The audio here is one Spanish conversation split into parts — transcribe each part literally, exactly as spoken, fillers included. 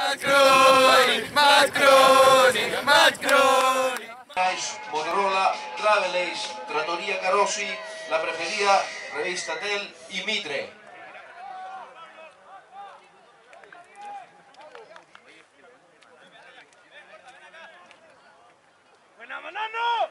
Macron, Macron, Macron. Motorola, Travelace, Trattoria Carossi, La Preferida, Revista Tel y Mitre. ¡Buena, Manano!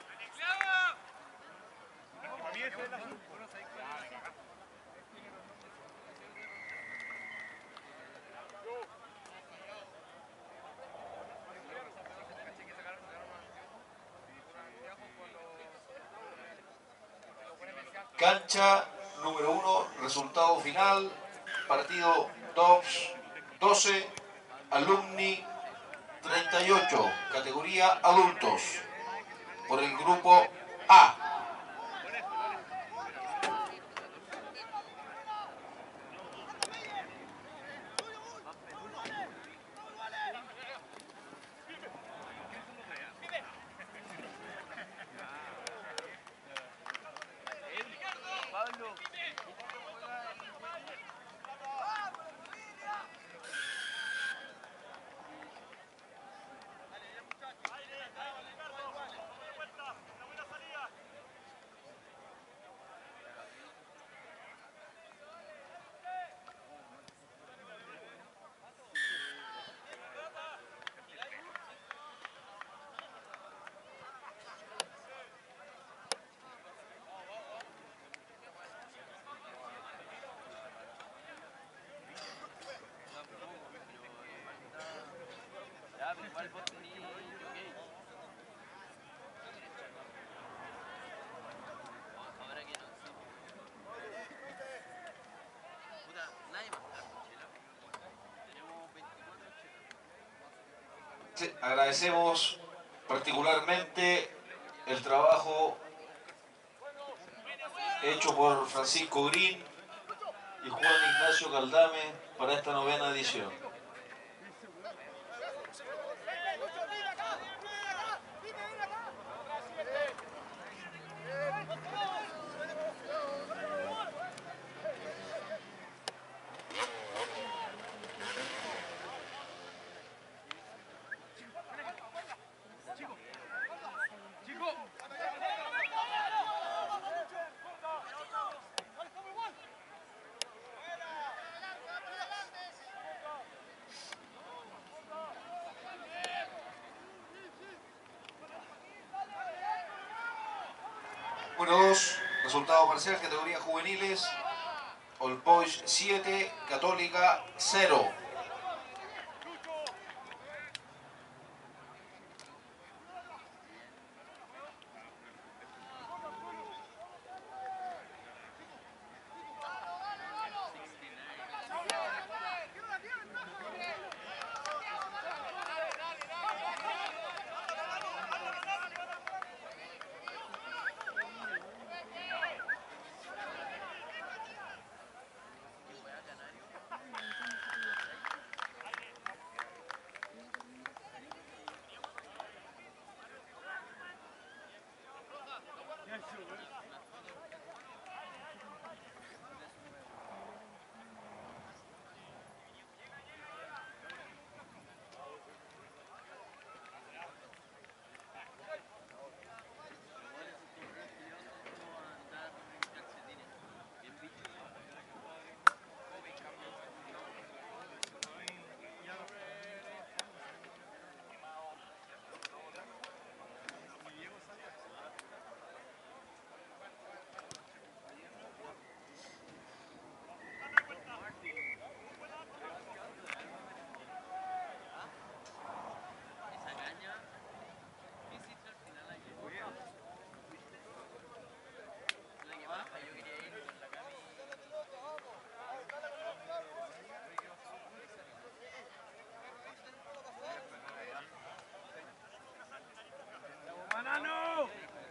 Cancha número uno, resultado final, partido dos, doce, Alumni treinta y ocho, categoría adultos, por el grupo A. Agradecemos particularmente el trabajo hecho por Francisco Green y Juan Ignacio Caldame para esta novena edición. Número dos, resultado parcial, categoría juveniles, All Boys siete, Católica cero. ¡Manano!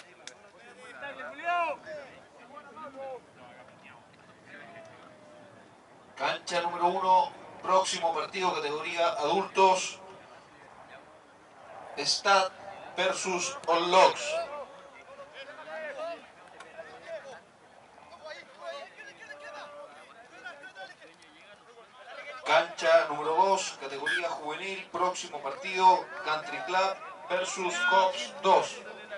Cancha número uno, próximo partido, categoría adultos, Stad versus All Locks. Cancha número dos, categoría juvenil. Juvenil, próximo partido, Country Club versus Cops dos.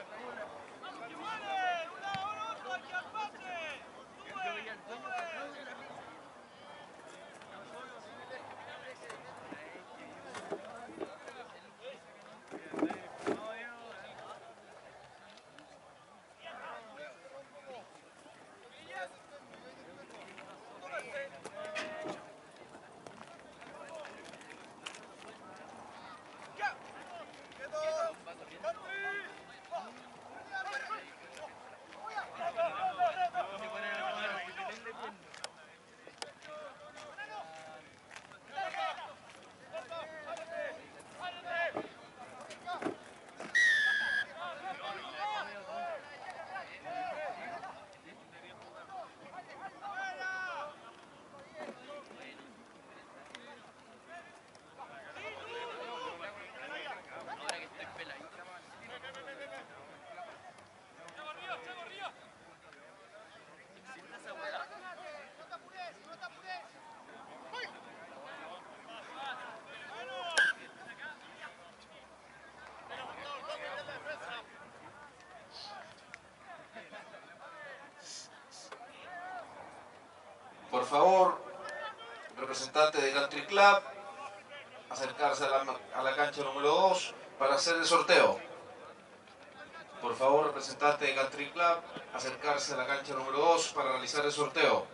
Por favor, representante de Country Club, acercarse a la, a la cancha número dos para hacer el sorteo. Por favor, representante de Country Club, acercarse a la cancha número dos para realizar el sorteo.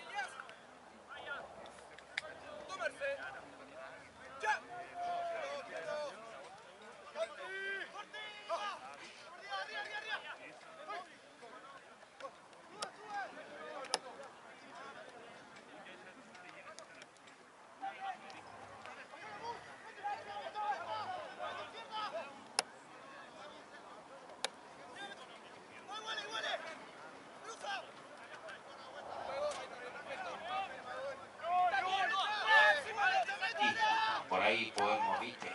Por ahí podemos, ¿viste?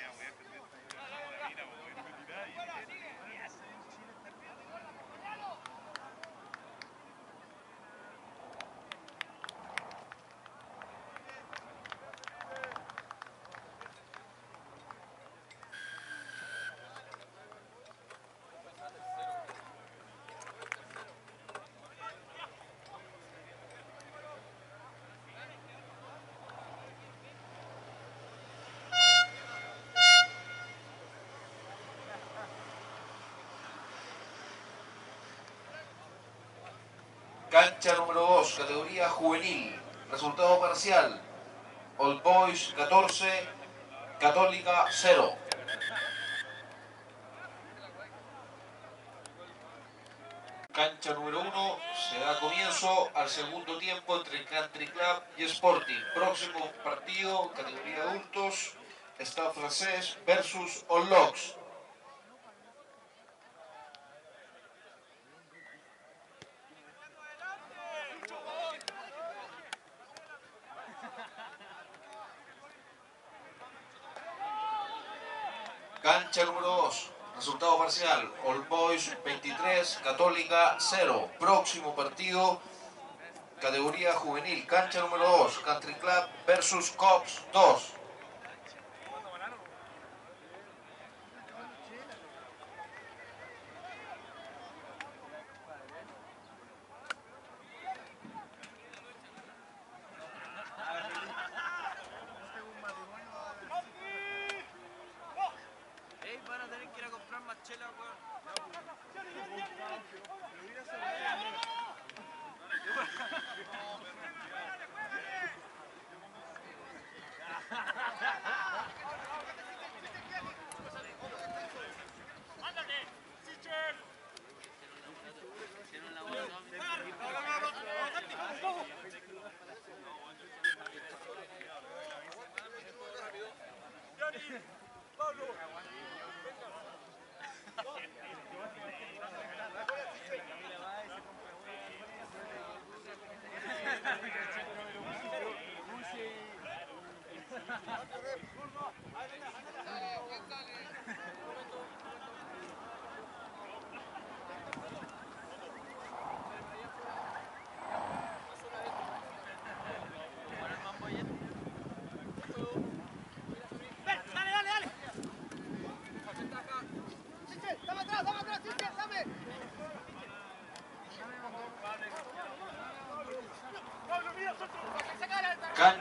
Cancha número dos, categoría juvenil. Resultado parcial: All Boys catorce, Católica cero. Cancha número uno, se da comienzo al segundo tiempo entre Country Club y Sporting. Próximo partido, categoría adultos, Stade Francés versus All Locks. Cancha número dos, resultado parcial: All Boys veintitrés, Católica cero. Próximo partido, categoría juvenil, cancha número dos, Country Club versus Cops dos. Van a tener que ir a comprar más chela, weón.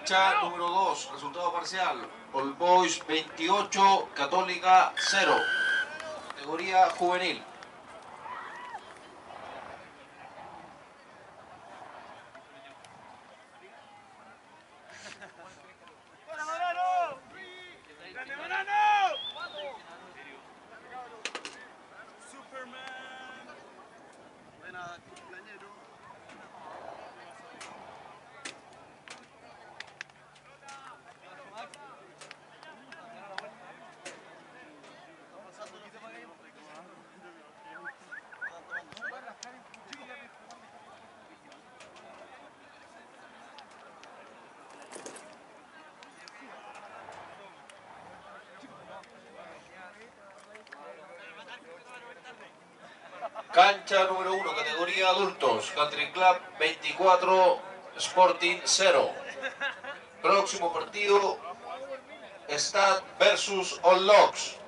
Cancha número dos, resultado parcial. All Boys veintiocho, Católica cero. Categoría juvenil. Cancha número uno, categoría adultos, Country Club veinticuatro, Sporting cero. Próximo partido, Stad versus All Locks.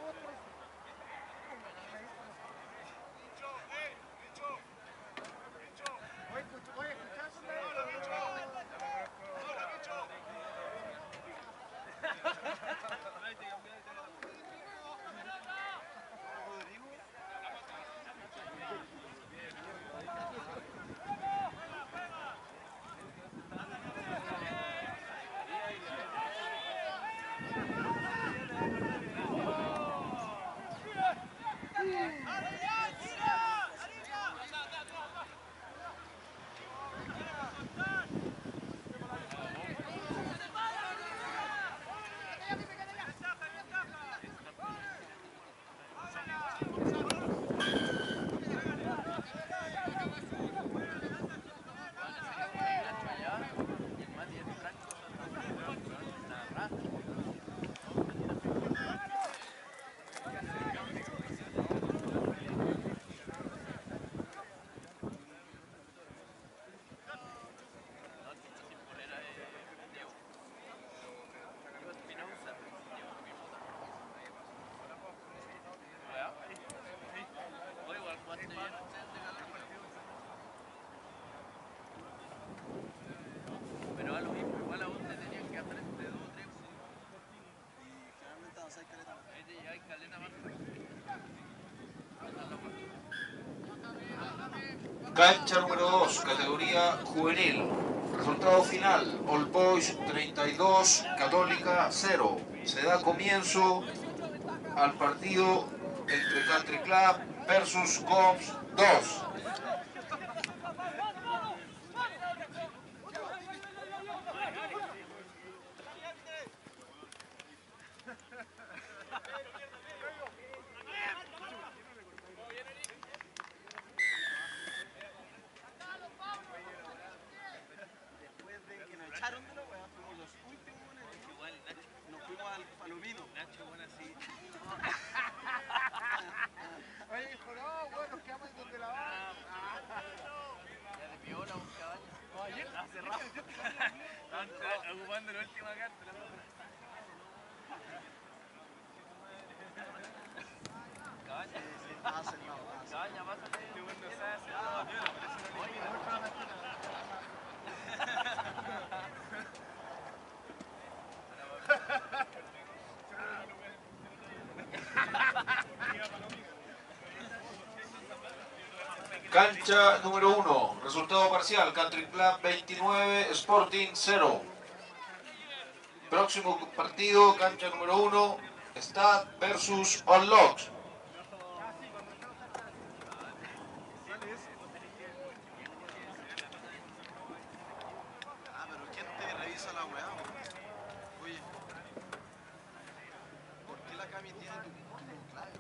Pero a lo mismo, igual a vos te tenían que hacer entre dos o tres. Y generalmente avanzáis caleta. Ahí te lleváis caleta más. Cancha número dos, categoría juvenil. Resultado final, All Boys treinta y dos, Católica cero. Se da comienzo al partido entre Country Club versus Coms dos. Después de que nos echaron de la weá, fuimos los últimos en el igual, Nacho. Nos fuimos al palomino. Nacho, bueno, así. Oye, dijo, no, weón, nos quedamos ahí donde la van. Ya le pilló la cabaña. No, ayer Estaba cerrado. Estaban ocupando la última carta. Cabaña. estaba cerrado. Cabaña, pásate. Este weón no sabe hacer la piola, por eso no le queda. Cancha número uno, resultado parcial, Country Club veintinueve, Sporting cero. Próximo partido, cancha número uno, Stad versus All Locks. Ah, pero ¿quién te revisa la weá? Oye, ¿por qué la Cami tiene tu tu clave?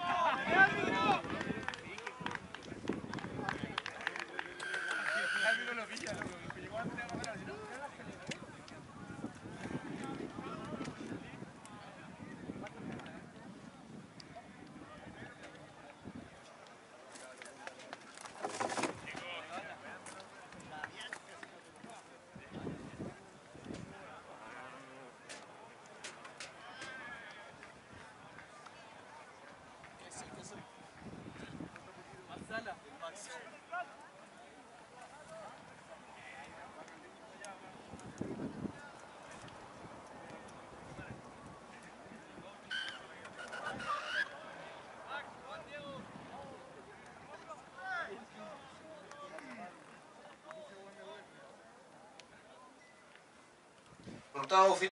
Resultado final.